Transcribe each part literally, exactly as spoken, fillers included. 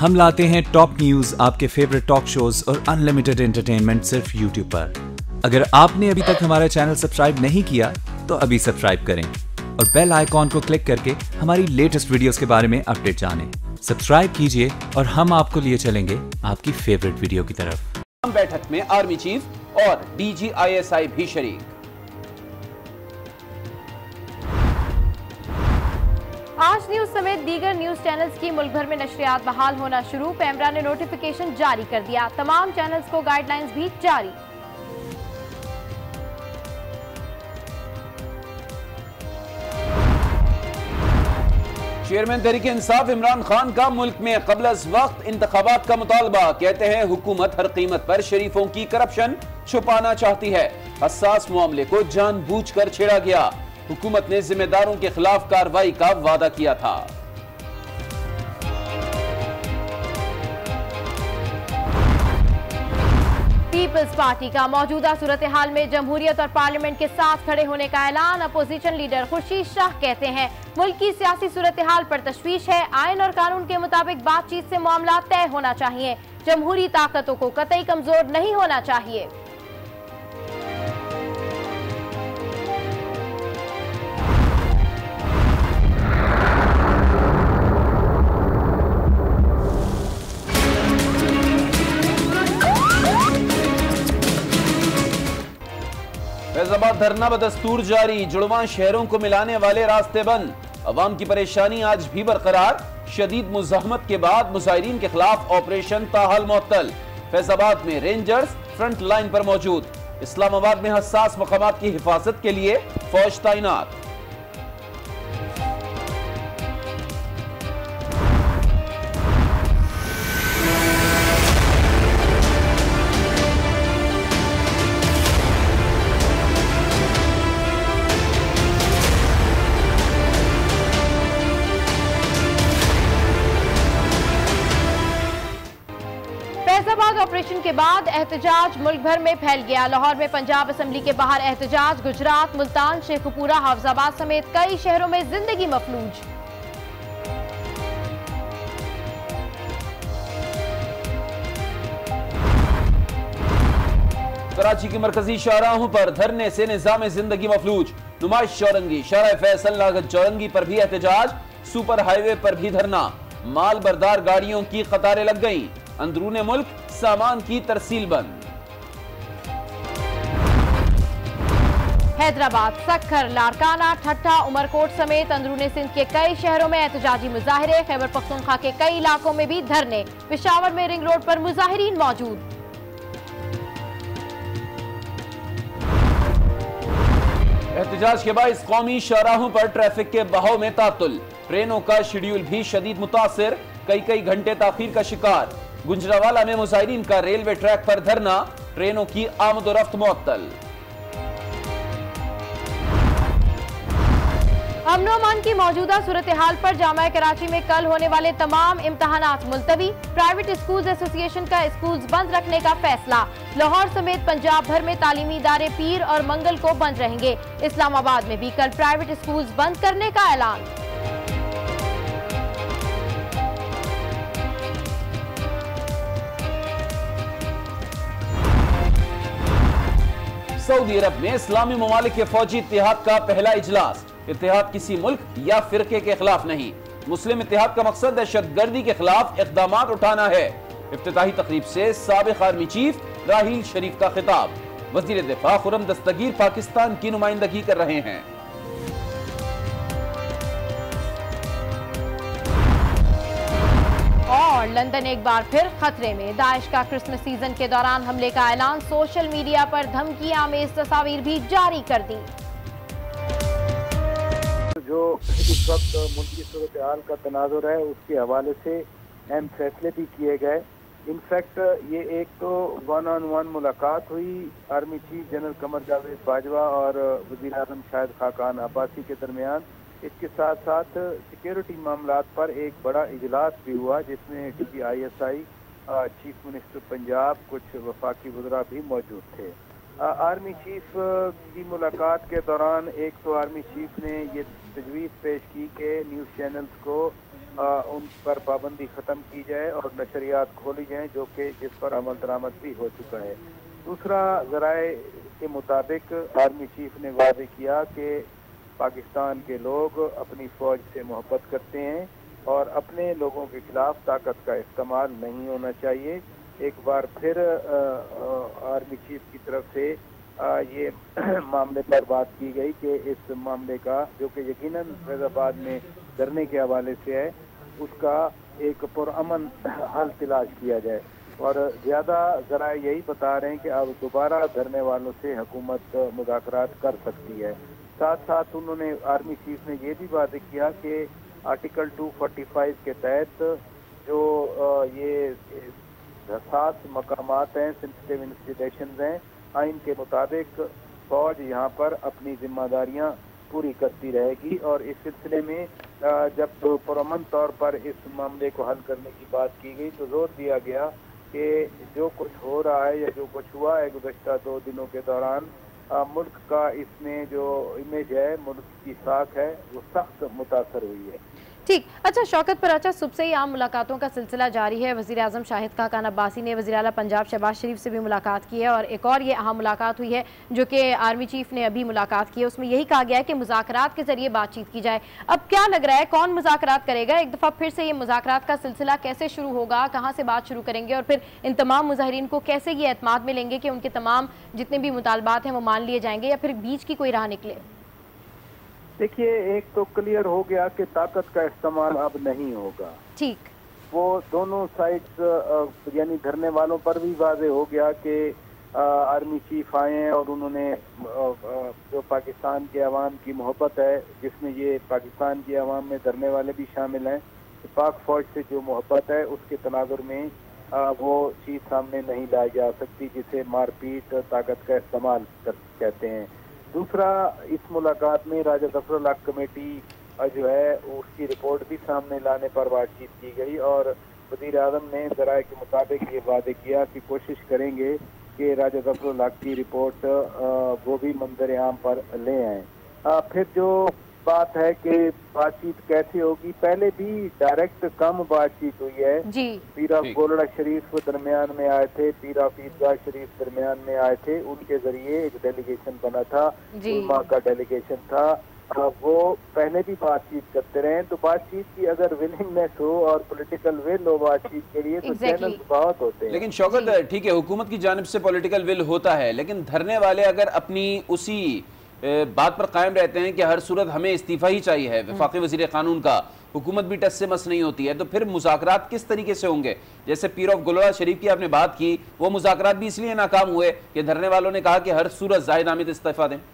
ہم لاتے ہیں ٹاپ نیوز، آپ کے فیوریٹ ٹاک شوز اور انلمیٹڈ انٹرٹینمنٹ صرف یوٹیوب پر۔ اگر آپ نے ابھی تک ہمارا چینل سبسکرائب نہیں کیا تو ابھی سبسکرائب کریں اور بیل آئیکن کو کلک کر کے ہماری لیٹسٹ ویڈیوز کے بارے میں اپڈیٹ جانیں۔ سبسکرائب کیجئے اور ہم آپ کو لیے چلیں گے آپ کی فیوریٹ ویڈیو کی طرف۔ بیٹھک میں آرمی چیف اور D G I S I بھی شریک۔ آج نیوز سمیت دیگر نیوز چینلز کی ملک بھر میں نشریات بحال ہونا شروع۔ پیمرا نے نوٹیفیکیشن جاری کر دیا، تمام چینلز کو گائیڈ لائنز بھی جاری۔ چیئرمین تحریک انصاف عمران خان کا ملک میں قبل از وقت انتخابات کا مطالبہ، کہتے ہیں حکومت ہر قیمت پر شریفوں کی کرپشن چھپانا چاہتی ہے۔ حساس معاملے کو جان بوجھ کر چھیڑا گیا، حکومت نے ذمہ داروں کے خلاف کارروائی کا وعدہ کیا تھا۔ پیپلز پارٹی کا موجودہ صورتحال میں جمہوریت اور پارلیمنٹ کے ساتھ کھڑے ہونے کا اعلان۔ اپوزیشن لیڈر خورشید شاہ کہتے ہیں ملک کی سیاسی صورتحال پر تشویش ہے، آئین اور قانون کے مطابق بات چیت سے معاملات طے ہونا چاہیے، جمہوری طاقتوں کو قطعی کمزور نہیں ہونا چاہیے۔ فیض آباد دھرنا بدستور جاری، جڑواں شہروں کو ملانے والے راستے بند، عوام کی پریشانی آج بھی برقرار۔ شدید مزاحمت کے بعد مظاہرین کے خلاف آپریشن تاحال معطل۔ فیض آباد میں رینجرز فرنٹ لائن پر موجود، اسلام آباد میں حساس مقامات کی حفاظت کے لیے فوج تعینات۔ فیض آباد آپریشن کے بعد احتجاج ملک بھر میں پھیل گیا۔ لاہور میں پنجاب اسمبلی کے باہر احتجاج، گجرات، ملتان، شیخو پورہ، حافظ آباد سمیت کئی شہروں میں زندگی مفلوج۔ کراچی کی مرکزی شاہراہوں پر دھرنے سے نظام زندگی مفلوج، نمائش چورنگی، شارع فیصل لاگت چورنگی پر بھی احتجاج، سپر ہائی وے پر بھی دھرنا، مال بردار گاڑیوں کی قطاریں لگ گئیں، اندرون ملک سامان کی ترسیل بند۔ حیدرآباد، سکھر، لاڑکانہ، ٹھٹھہ، عمرکوٹ سمیت اندرون سندھ کے کئی شہروں میں احتجاجی مظاہرے، خیبر پختونخوا کے کئی علاقوں میں بھی دھرنے، پشاور میں رنگ روڈ پر مظاہرین موجود۔ احتجاج کے باعث قومی شاہراہوں پر ٹریفک کے بہاؤ میں تعطل، ٹرینوں کا شیڈیول بھی شدید متاثر، کئی کئی گھنٹے تاخیر کا شکار۔ گجرانوالہ میں مظاہرین کا ریلوے ٹریک پر دھرنا، ٹرینوں کی آمد و رفت معطل۔ امن و امان کی موجودہ صورتحال پر جامعہ کراچی میں کل ہونے والے تمام امتحانات ملتوی، پرائیویٹ اسکولز ایسوسی ایشن کا اسکولز بند رکھنے کا فیصلہ۔ لاہور سمیت پنجاب بھر میں تعلیمی ادارے پیر اور منگل کو بند رہیں گے۔ اسلام آباد میں بھی کل پرائیویٹ اسکولز بند کرنے کا اعلان۔ سعودی عرب میں اسلامی ممالک کے فوجی اتحاد کا پہلا اجلاس، اتحاد کسی ملک یا فرقے کے خلاف نہیں، مسلم اتحاد کا مقصد دہشت گردی کے خلاف اقدامات اٹھانا ہے۔ افتتاحی تقریب سے سابق آرمی چیف راحیل شریف کا خطاب، وزیر دفاع خرم دستگیر پاکستان کی نمائندگی کر رہے ہیں۔ اور لندن ایک بار پھر خطرے میں، داعش کا کرسمس سیزن کے دوران حملے کا اعلان، سوشل میڈیا پر دھمکی آمیز تصاویر بھی جاری کر دی۔ جو اس وقت ملکی صورتحال کا تناظر ہے اس کے حوالے سے اہم فیصلے بھی کیے گئے۔ انفیکٹ یہ ایک تو ون آن ون ملاقات ہوئی army chief general Qamar Javed Bajwa اور وزیر اعظم شاہد خاقان عباسی کے درمیان۔ اس کے ساتھ ساتھ سیکیورٹی معاملات پر ایک بڑا اجلاس بھی ہوا جس میں D G I S I, chief minister Punjab, کچھ وفاقی وزراء بھی موجود تھے۔ آرمی چیف کی ملاقات کے دوران ایک تو آرمی چیف نے یہ تجویز پیش کی کہ نیوز چینلز کو उन पर पाबंदी ख़त्म की जाए और नशरियात खोली जाएं जो कि जिस पर अमल दरामद भी हो चुका है। दूसरा, ज़राए के मुताबिक आर्मी चीफ ने वादे किया कि पाकिस्तान के लोग अपनी फ़ौज से मोहब्बत करते हैं और अपने लोगों के खिलाफ ताकत का इस्तेमाल नहीं होना चाहिए। एक बार फिर आ, आ, आर्मी चीफ की तरफ से आ, ये मामले पर बात की गई कि इस मामले का, जो कि यकीनन फैज़ाबाद में धरने के हवाले से है, उसका एक पुरअमन हल तलाश किया जाए। और ज़्यादा ज़रा यही बता रहे हैं कि अब दोबारा धरने वालों से हुकूमत मुज़ाकरात कर सकती है। साथ साथ उन्होंने आर्मी चीफ ने ये भी वादे किया कि आर्टिकल दो सौ पैंतालीस के तहत जो ये सात मकामात हैं, सेंसिटिव इंस्टीट्यूशंस हैं, आइन के मुताबिक फौज यहाँ पर अपनी जिम्मेदारियाँ पूरी करती रहेगी। और इस सिलसिले में जब तो पुरअमन तौर पर इस मामले को हल करने की बात की गई तो जोर दिया गया कि जो कुछ हो रहा है या जो कुछ हुआ है गुज़श्ता दो दिनों के दौरान, मुल्क का इसमें जो इमेज है, मुल्क की साख है, वो सख्त मुतासर हुई है। ठीक। अच्छा शौकत पराचा, सुबह से ही आम मुलाकातों का सिलसिला जारी है। वज़ीर आज़म शाहिद खान अब्बासी ने वज़ीर आला पंजाब शहबाज शरीफ से भी मुलाकात की है और एक और ये अहम मुलाकात हुई है जो कि आर्मी चीफ ने अभी मुलाकात की है। उसमें यही कहा गया है कि मुज़ाकरात के जरिए बातचीत की जाए। अब क्या लग रहा है, कौन मुज़ाकरात करेगा? एक दफ़ा फिर से ये मुज़ाकरात का सिलसिला कैसे शुरू होगा, कहाँ से बात शुरू करेंगे और फिर इन तमाम मुज़ाहिरीन को कैसे ये एतमाद में लेंगे कि उनके तमाम जितने भी मुतालबात हैं वो मान लिए जाएंगे या फिर बीच की कोई राह निकले? देखिए, एक तो क्लियर हो गया कि ताकत का इस्तेमाल अब नहीं होगा। ठीक। वो दोनों साइड्स यानी धरने वालों पर भी वाज़े हो गया कि आर्मी चीफ आए हैं और उन्होंने जो पाकिस्तान के अवाम की मोहब्बत है, जिसमें ये पाकिस्तान के अवाम में धरने वाले भी शामिल हैं, तो पाक फौज से जो मोहब्बत है उसके तनाजुर में वो चीज़ सामने नहीं लाई जा सकती जिसे मारपीट ताकत का इस्तेमाल कहते हैं। दूसरा, इस मुलाकात में राजा ज़फ़रुल हक कमेटी जो है उसकी रिपोर्ट भी सामने लाने पर बातचीत की गई और वज़ीर आज़म ने ज़राए के मुताबिक ये वादे किया कि कोशिश करेंगे कि राजा ज़फ़रुल हक की रिपोर्ट वो भी मंजर आम पर ले आएँ। फिर जो बात है कि बातचीत कैसे होगी, पहले भी डायरेक्ट कम बातचीत हुई है। पीर ऑफ गोलड़ा शरीफ दरमियान में आए थे, पीर ऑफ ईदगाह शरीफ दरमियान में आए थे, उनके जरिए एक डेलीगेशन बना था, उलमा का डेलीगेशन था। वो पहले भी बातचीत करते रहे, तो बातचीत की अगर विलिंगनेस हो और पॉलिटिकल विल हो बातचीत के लिए तो चैनल बहुत होते हैं। लेकिन शौकत, ठीक है, हुकूमत की जानिब से पॉलिटिकल विल होता है, लेकिन धरने वाले अगर अपनी उसी बात पर कायम रहते हैं कि हर सूरत हमें इस्तीफा ही चाहिए है, वफाकी वज़ीर कानून का, हुकूमत भी टस से मस नहीं होती है, तो फिर मुज़ाकरात किस तरीके से होंगे? जैसे पीर ऑफ गोलड़ा शरीफ की आपने बात की, वो मुज़ाकरात भी इसलिए नाकाम हुए कि धरने वालों ने कहा कि हर सूरत जाहिद हामिद इस्तीफा दें।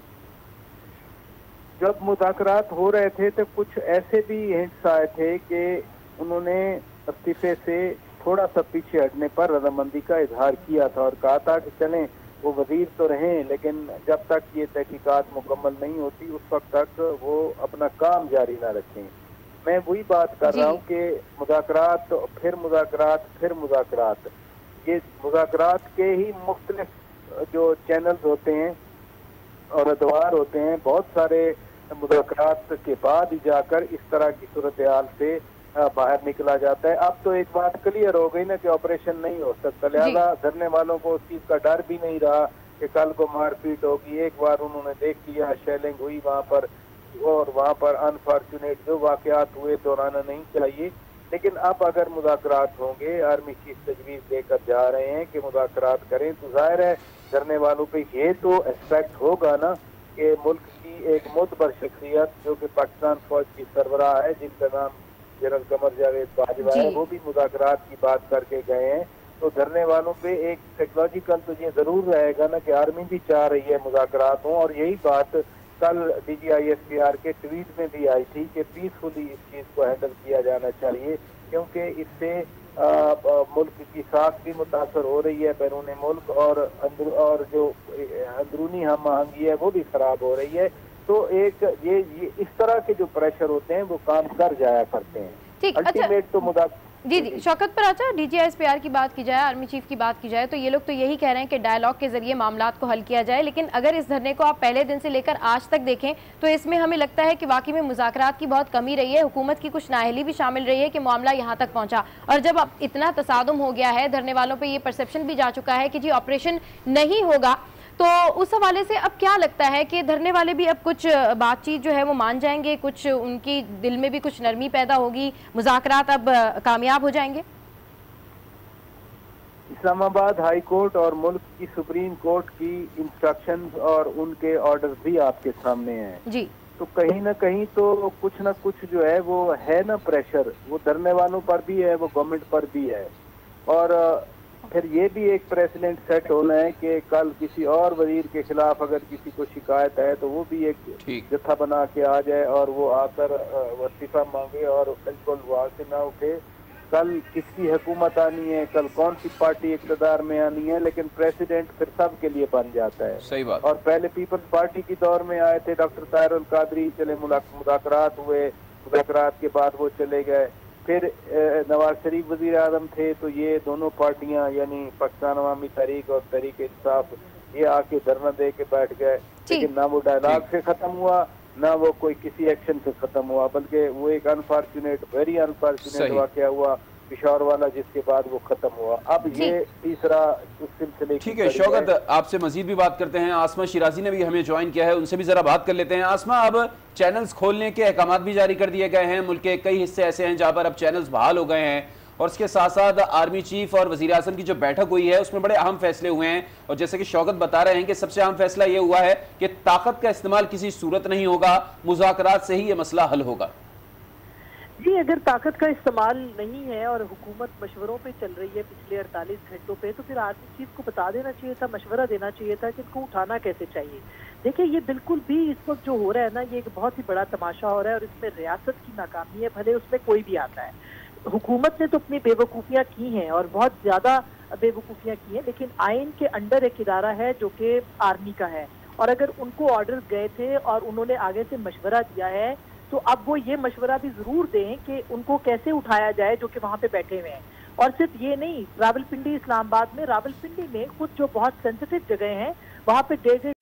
जब मुज़ाकरात हो रहे थे तो कुछ ऐसे भी हिंट्स आए थे कि उन्होंने इस्तीफे से थोड़ा सा पीछे हटने पर रजामंदी का इजहार किया था और कहा था कि चलें, वो वजीर तो रहें लेकिन जब तक ये तहकीकात मुकम्मल नहीं होती उस वक्त तक वो अपना काम जारी ना रखें। मैं वही बात कर रहा हूँ कि मुज़ाकरात फिर मुज़ाकरात फिर मुज़ाकरात, ये मुज़ाकरात के ही मुख्तलिफ जो चैनल्स होते हैं और अदवार होते हैं, बहुत सारे मुज़ाकरात के बाद ही जाकर इस तरह की सूरत हाल से बाहर निकला जाता है। अब तो एक बात क्लियर हो गई ना कि ऑपरेशन नहीं हो सकता, लिहाजा धरने वालों को उस चीज का डर भी नहीं रहा कि कल को मारपीट होगी। एक बार उन्होंने देख लिया, शेलिंग हुई वहां पर और वहां पर अनफॉर्चुनेट जो वाकयात हुए दोहराना नहीं चाहिए। लेकिन अब अगर मुज़ाकरात होंगे, आर्मी चीफ तजवीज़ देकर जा रहे हैं कि मुज़ाकरात करें, तो जाहिर है धरने वालों पे ये तो एक्सपेक्ट होगा ना कि मुल्क की एक मुतबर शख्सियत जो कि पाकिस्तान फौज की सरबराह है, जिनका नाम जनरल कमर जावेद बाजवा है, वो भी मुज़ाकरात की बात करके गए हैं, तो धरने वालों पे एक साइकोलॉजिकल तो ये जरूर रहेगा ना कि आर्मी भी चाह रही है मुज़ाकरात हों। और यही बात कल D G I S P R के ट्वीट में भी आई थी कि पीसफुली इस चीज़ को हैंडल किया जाना चाहिए, क्योंकि इससे मुल्क की साख भी मुतासर हो रही है बैरून मुल्क और अंदर और जो अंदरूनी हम आहंगी है वो भी खराब हो रही है। तो एक ये, ये इस तरह के जो प्रेशर होते हैं वो काम कर जाया करते हैं। अल्टीमेट तो मुदा جی جی شوکت پر اچھا D G S P R کی بات کی جائے، آرمی چیف کی بات کی جائے تو یہ لوگ تو یہی کہہ رہے ہیں کہ ڈائیلاگ کے ذریعے معاملات کو حل کیا جائے، لیکن اگر اس دھرنے کو آپ پہلے دن سے لے کر آج تک دیکھیں تو اس میں ہمیں لگتا ہے کہ واقعی میں مذاکرات کی بہت کمی رہی ہے، حکومت کی کچھ نااہلی بھی شامل رہی ہے کہ معاملہ یہاں تک پہنچا، اور جب اب اتنا تصادم ہو گیا ہے، دھرنے والوں پہ یہ پرسیپشن بھی جا چکا ہے کہ جی آپریشن نہیں ہوگا، تو اس حوالے سے اب کیا لگتا ہے کہ دھرنے والے بھی اب کچھ بات چیت جو ہے وہ مان جائیں گے، کچھ ان کی دل میں بھی کچھ نرمی پیدا ہوگی، مذاکرات اب کامیاب ہو جائیں گے؟ اسلام آباد ہائی کورٹ اور ملک کی سپریم کورٹ کی انسٹرکشنز اور ان کے آرڈر بھی آپ کے سامنے ہیں جی، تو کہیں نہ کہیں تو کچھ نہ کچھ جو ہے وہ ہے نا پریشر، وہ دھرنے والوں پر بھی ہے، وہ گورنمنٹ پر بھی ہے، اور پھر یہ بھی ایک پریسیڈنٹ سیٹ ہونا ہے کہ کل کسی اور وزیر کے خلاف اگر کسی کو شکایت ہے تو وہ بھی ایک جتھا بنا کے آ جائے اور وہ آ کر استعفیٰ مانگے اور بالکل وہاں سے نہ اٹھے۔ کل کس کی حکومت آنی ہے، کل کون سی پارٹی اقتدار میں آنی ہے، لیکن پریسیڈنٹ پھر سب کے لیے بن جاتا ہے۔ صحیح بات۔ اور پہلے پیپلز پارٹی کی دور میں آئے تھے ڈاکٹر طاہر القادری، چلے مذاکرات ہوئے، مذاکرات کے بعد وہ چلے گئے، پھر نواز شریف وزیر اعظم تھے تو یہ دونوں پارٹیاں یعنی پاکستان عوامی تحریک اور تحریک انصاف یہ آ کے دھرنا دے کے بیٹھ گئے، لیکن نہ وہ ڈائلاگ سے ختم ہوا نہ وہ کوئی کسی ایکشن سے ختم ہوا، بلکہ وہ ایک انفارچونیٹ ویری انفارچونیٹ واقعہ ہوا پشاور والا جس کے بعد وہ ختم ہوا۔ اب یہ تیسرا اس سلسلے کی ٹھیک ہے شوکت، آپ سے مزید بھی بات کرتے ہیں، آسمہ شیرازی نے بھی ہمیں جوائن کیا ہے، ان سے بھی ذرا بات کر لیتے ہیں۔ آسمہ، اب چینلز کھولنے کے احکامات بھی جاری کر دیے گئے ہیں، ملک کے کئی حصے ایسے ہیں جہاں پر اب چینلز بحال ہو گئے ہیں، اور اس کے ساتھ ساتھ آرمی چیف اور وزیر اعظم کی جو بیٹھک ہوئی ہے اس میں بڑے اہم فیصلے ہوئے ہیں، اور جیسے کہ شوکت بتا رہے ہیں کہ سب سے اہم فیصلہ یہ ہوا ہے کہ طاقت کا استعمال کسی صورت نہیں ہوگا، مذاکرات سے ہی یہ مسئلہ حل ہوگا۔ جی، اگر طاقت کا استعمال نہیں ہے اور حکومت مشوروں پہ چل رہی ہے پچھلے اڑتالیس گھنٹوں پہ، تو پھر آرمی چیف کو بتا دینا چاہیے تھا، مشورہ دینا چاہیے تھا کہ اس کو اٹھانا کیسے چاہیے۔ دیکھیں، یہ بالکل بھی اس وقت جو ہو رہا ہے نا، یہ ایک بہت ہی بڑا تماشا ہو رہا ہے، اور اس میں ریاست کی ناکامی ہے، بھلے اس میں کوئی بھی آتا ہے۔ حکومت نے تو اپنی بے وقوفیاں کی ہیں اور بہت زیادہ بے وقوفیاں کی ہیں، لیکن آئین کے انڈر ایک ادارہ ہے جو کہ آرمی کا ہے، اور اگر ان کو آرڈرز گئے تھے اور انہوں نے آگے سے مشورہ دیا ہے تو اب وہ یہ مشورہ بھی ضرور دیں کہ ان کو کیسے اٹھایا جائے جو کہ وہاں پہ بیٹھے ہوئے ہیں۔ اور صرف یہ نہیں، راول پنڈی اسلام آباد میں راول پنڈی میں خود جو بہت سینسیٹیو جگہ ہیں وہاں پہ ڈیڑھ